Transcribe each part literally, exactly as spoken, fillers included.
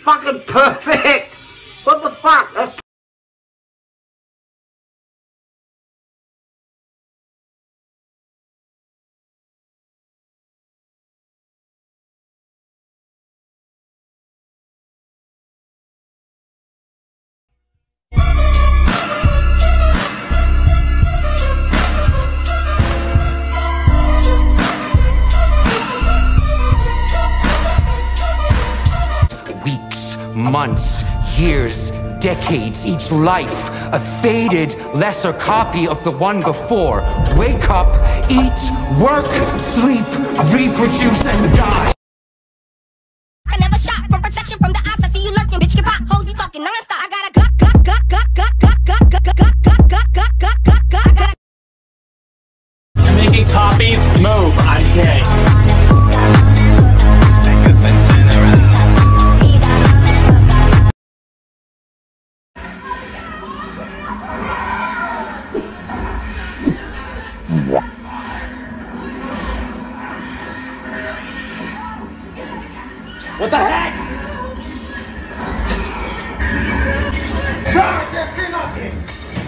fucking perfect! What the fuck? That's months, years, decades, each life, a faded, lesser copy of the one before. Wake up, eat, work, sleep, reproduce, and die. I never shot from protection from the ops. I see you lurking, bitch. Get pop, hoes be talking nonstop. I got a gluck, gluck, gluck, gluck, gluck, gluck, gluck, gluck, gluck, gluck, gluck, gluck, gluck, gluck. I got a making copies. Move. I'm gay. What the heck? I can't see nothing!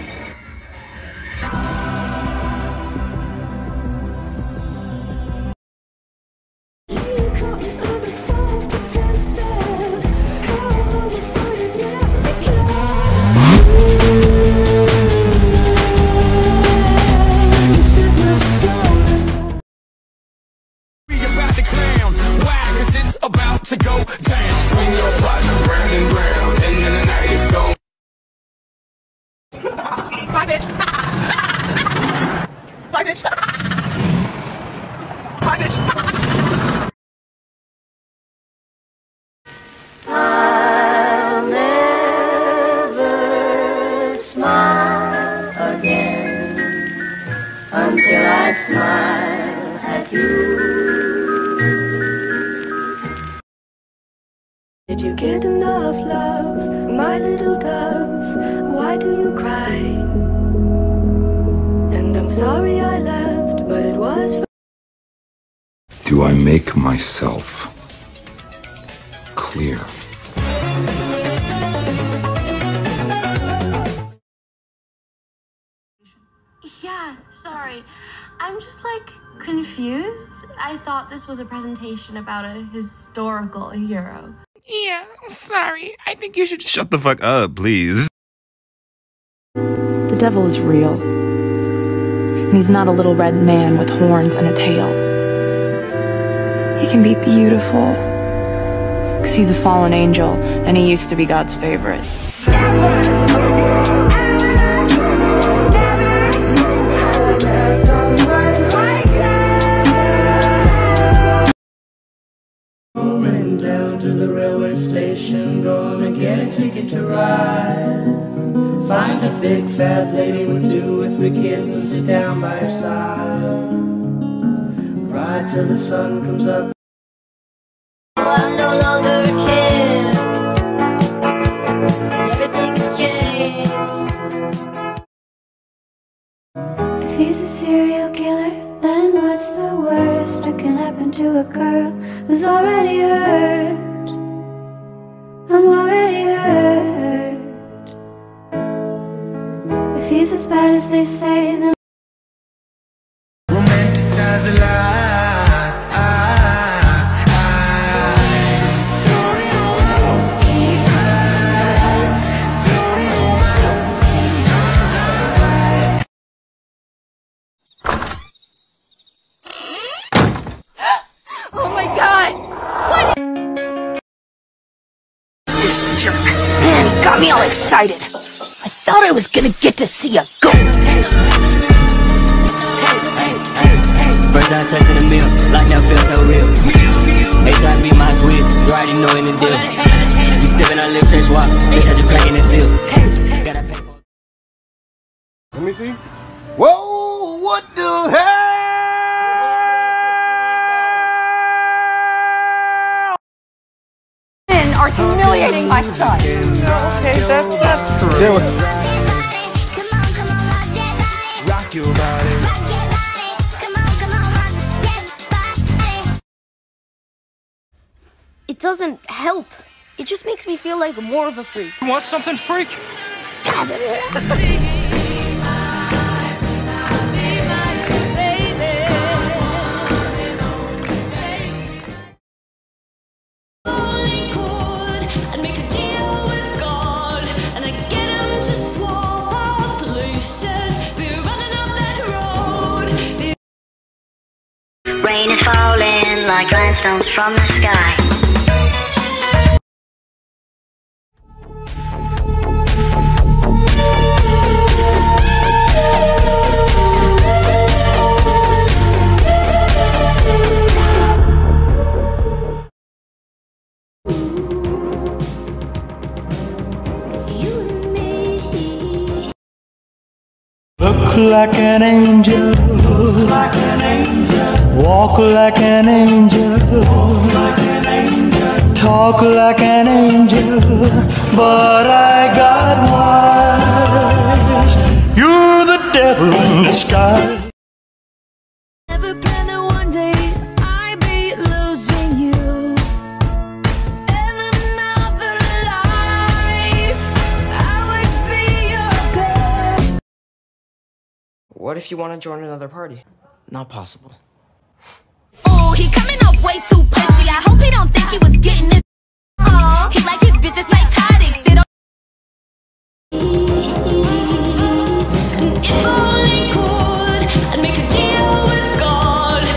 About to go down. Swing your partner round and round, and then the night is gone. Bye, bitch. Bye, bitch. Bye, bitch. I'll never smile again until I smile at you. Did you get enough love, my little dove? Why do you cry? And I'm sorry I left, but it was for... Do I make myself clear? Yeah, sorry. I'm just like confused. I thought this was a presentation about a historical hero. Yeah, sorry. I think you should shut the fuck up, please. The devil is real. And he's not a little red man with horns and a tail. He can be beautiful. Because he's a fallen angel, and he used to be God's favorite. Moving down to the railway station, gonna get a ticket to ride. Find a big fat lady with two or three kids and sit down by her side. Ride till the sun comes up. I'm no longer a kid. Everything has changed. If he's a serial killer, then what's the worst that can happen to a girl who's already hurt? I'm already hurt. If he's as bad as they say, then Romanticize a lie. oh my god! What? This jerk. Man, he got me all excited. I thought I was gonna get to see a goat. First I touch in the mill, like that feels so real. They try to be my twin, you already know in the deal. You sippin' on lips, fresh walk, bitch, I just playing the seal. Let me see. Whoa, what the hell? Are humiliating my son. Okay, that's not true. There was Rock your body. It doesn't help It just makes me feel like more of a freak. You want something, freak? Rain is falling like grindstones from the sky. It's you and me. Look like an angel. Like an angel. Walk like an angel. Like an angel. Talk like an angel. But I got wise. You're the devil in disguise. Never planned that one day I'd be losing you. In another life, I would be your girl. What if you want to join another party? Not possible. Ooh, he coming off way too pushy. I hope he don't think he was getting this. Aw, he like his bitches psychotic. Sit on. If only could, I'd make a deal with God.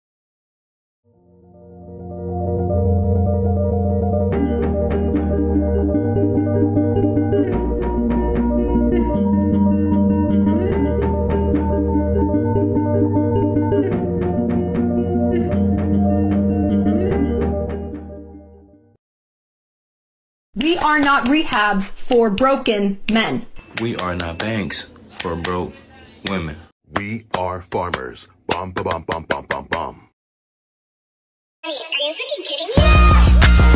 We are not rehabs for broken men. We are not banks for broke women. We are farmers. Bum, ba, bum, bum, bum, bum, bum. Are you fucking kidding me?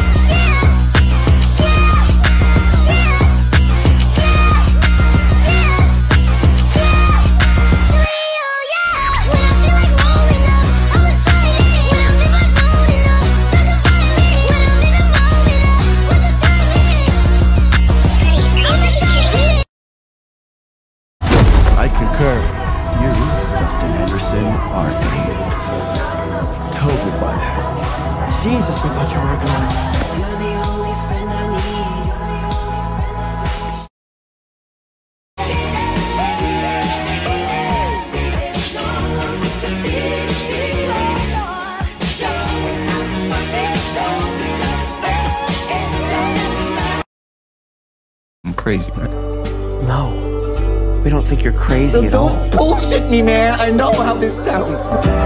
I concur. You, Dustin Anderson, are a total butthead. Jesus, we thought you were a guy. You're the only friend I need. I'm crazy, right? No. We don't think you're crazy at all. Don't bullshit me, man. I know how this sounds.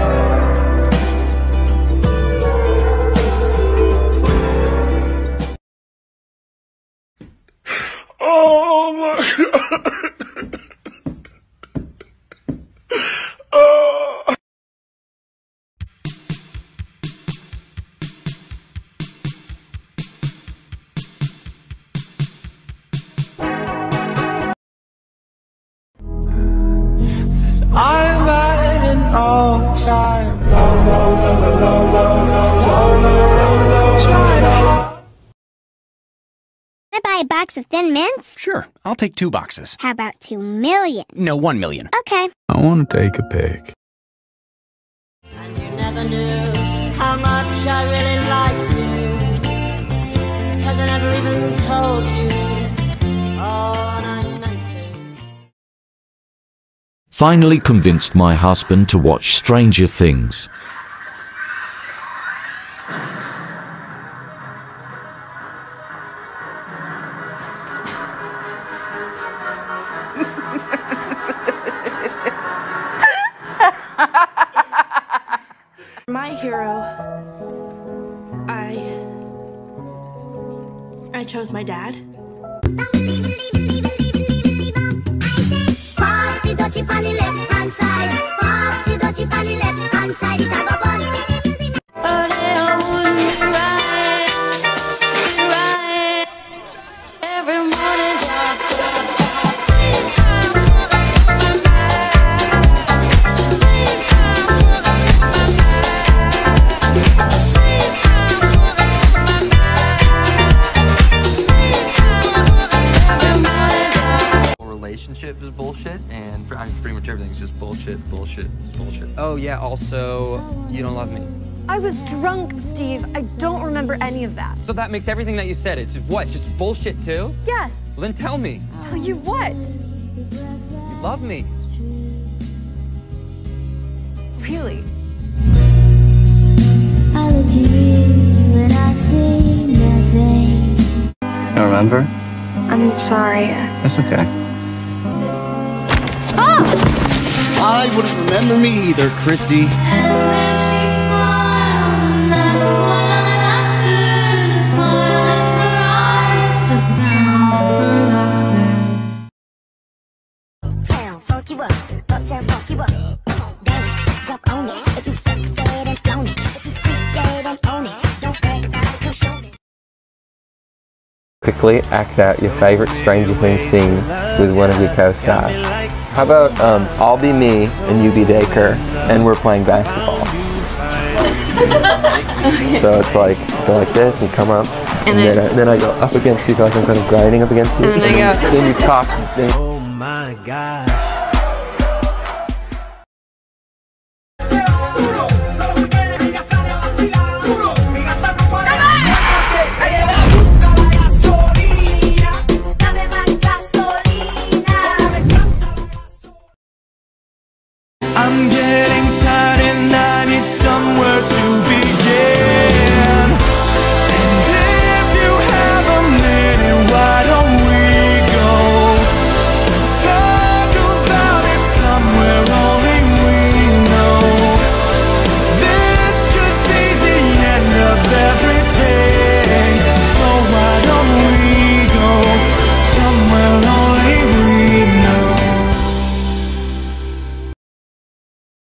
Oh my god. Oh. I'm at an all-time Can I buy a box of Thin Mints? Sure, I'll take two boxes. How about two million? No, one million. Okay. I want to take a pic. And you never knew how much I really liked you, because I never even told you all I meant to. Finally convinced my husband to watch Stranger Things. My hero, I... I chose my dad. Pass the dutchie on the left hand side. Pass the dutchie on the left hand side. It have a bun. Every morning, bullshit, bullshit, bullshit. Oh yeah, also, you don't love me. I was drunk, Steve. I don't remember any of that. So that makes everything that you said, it's what, just bullshit too? Yes. Well, then tell me. Tell you what? You love me. Really? I look to you and I see nothing. You don't remember? I'm sorry. That's okay. I wouldn't remember me either, Chrissy. Quickly act out your favorite Stranger Things scene with one of your co-stars. How about um, I'll be me and you be Dacre and we're playing basketball. Okay. So it's like, go like this and come up and, and then, then, I, then I go up against you, like I'm kind of grinding up against you. And then, and I then, go. then you talk. Then Oh my God.